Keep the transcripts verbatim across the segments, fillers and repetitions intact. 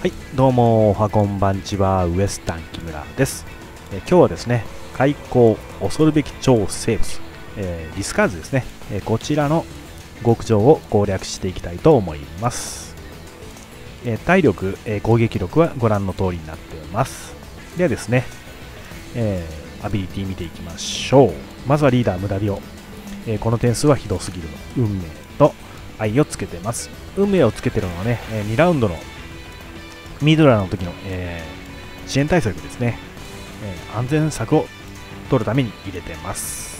はい、どうもおはこんばんちは、ウエスタン木村です。え今日はですね、開口恐るべき超生物、えー、リスカーズですね、えー、こちらの極上を攻略していきたいと思います。えー、体力、えー、攻撃力はご覧の通りになっています。ではですね、えー、アビリティ見ていきましょう。まずはリーダー無駄病、えー、この点数はひどすぎるの運命と愛をつけてます。運命をつけてるのはね、えー、にラウンドのミドラーの時の、えー、支援対策ですね、えー、安全策を取るために入れてます。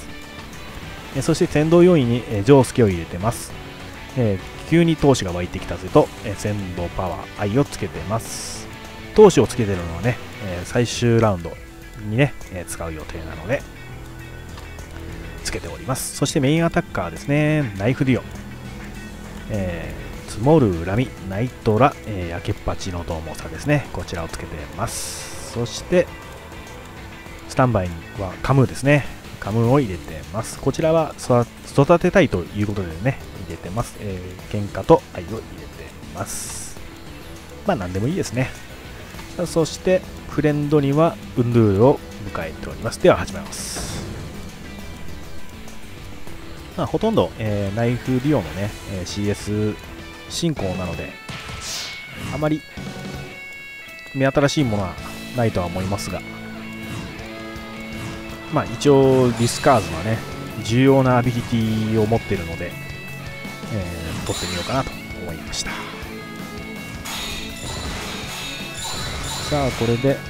えー、そして先導要員に、えー、ジョースケを入れてます。えー、急に闘志が湧いてきたぜと、えー、先導パワー愛をつけてます。闘志をつけてるのはね、えー、最終ラウンドにね、えー、使う予定なのでつけております。そしてメインアタッカーですね、ナイフディオ、えー積もる恨み、ナイトラ、えー、焼けっぱちのどう猛さですね。こちらをつけてます。そして、スタンバイにはカムーですね。カムーを入れてます。こちらは育てたいということでね、入れてます。えー、喧嘩と愛を入れてます。まあ、なんでもいいですね。そして、フレンドにはウンドゥールを迎えております。では、始めます。まあ、ほとんど、えー、ナイフディオのね、シーエス進行なのであまり目新しいものはないとは思いますが、まあ一応ディスカーズはね重要なアビリティを持っているので、えー、取ってみようかなと思いました。さあこれで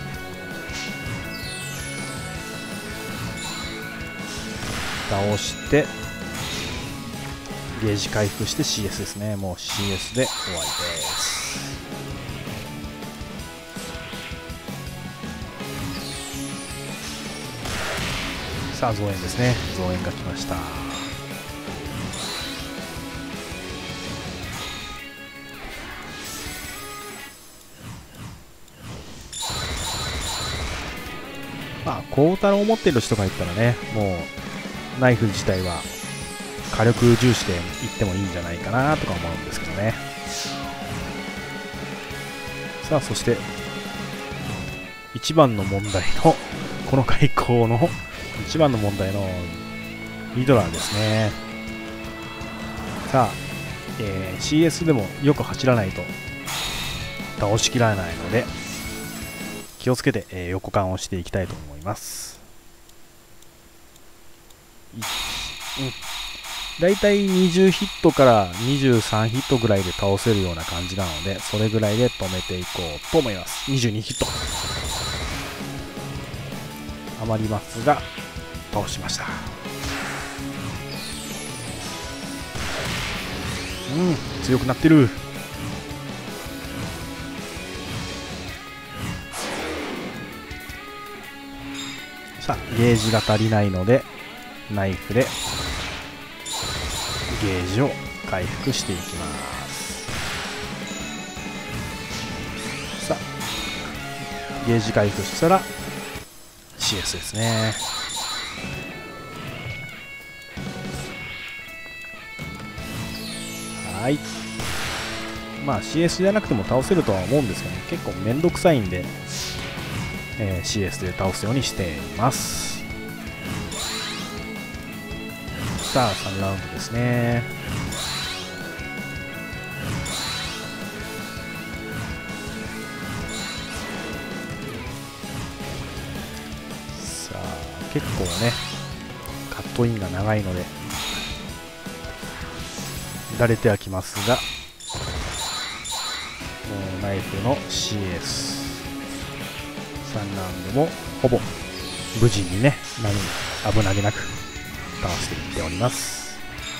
倒してゲージ回復して シーエス ですね。もう シーエス で終わりです。さあ増援ですね。増援が来ました。まあ光太郎を持っている人がいたらね、もうナイフ自体は火力重視でいってもいいんじゃないかなとか思うんですけどね。さあそして一番の問題のこの開口の一番の問題のミドラーですね。さあ、えー、シーエス でもよく走らないと倒しきらないので気をつけて、えー、横間をしていきたいと思います。うんだいたいにじゅうヒットからにじゅうさんヒットぐらいで倒せるような感じなので、それぐらいで止めていこうと思います。にじゅうにヒット余りますが倒しました。うん強くなってる。さあゲージが足りないのでナイフでゲージを回復していきます。さあゲージ回復したら シーエス ですね。はいまあ シーエス じゃなくても倒せるとは思うんですけど、ね、結構めんどくさいんで、えー、シーエス で倒すようにしています。さあさんラウンドですね。さあ結構ねカットインが長いので乱れてはきますが、もうナイフの シーエスさんラウンドもほぼ無事にね何危なげなく倒していっております。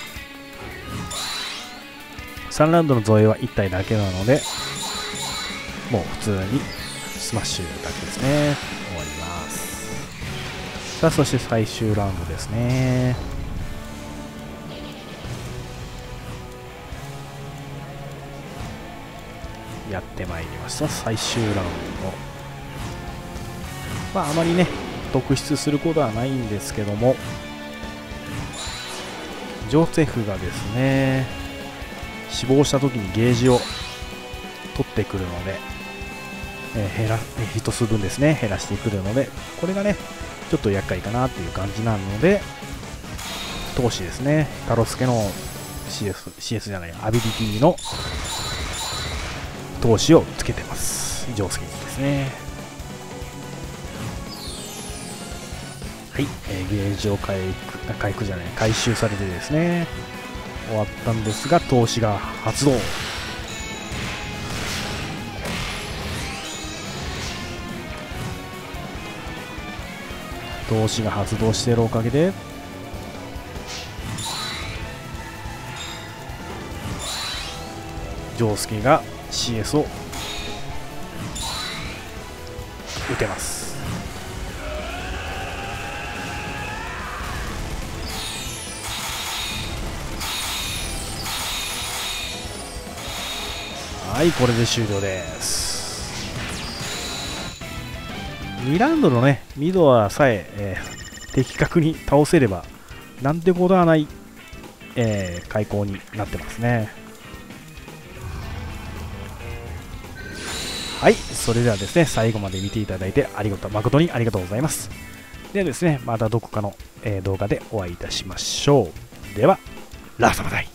さんラウンドの増援はいったいだけなのでもう普通にスマッシュだけですね。終わります。さあそして最終ラウンドですね。やってまいりました。最終ラウンド。まああまりね特筆することはないんですけども、ジョセフがですね死亡した時にゲージを取ってくるので、 えー、減らひとつぶんですね、減らしてくるので、これがねちょっと厄介かなっていう感じなので、投資ですね、タロスケの シーエス, シーエス じゃないアビリティの投資をつけてます。上介ですね。はい、えー、ゲージを回復回復じゃない回収されてですね、終わったんですが、投資が発動。投資が発動しているおかげでジョウスケが シーエス を打てます。はい、これで終了です。にラウンドのねミドアさええー、的確に倒せればなんてことはない、えー、開口になってますね。はい、それではですね、最後まで見ていただいてありがとう、誠にありがとうございます。ではですね、またどこかの、えー、動画でお会いいたしましょう。では、ラストバタイ。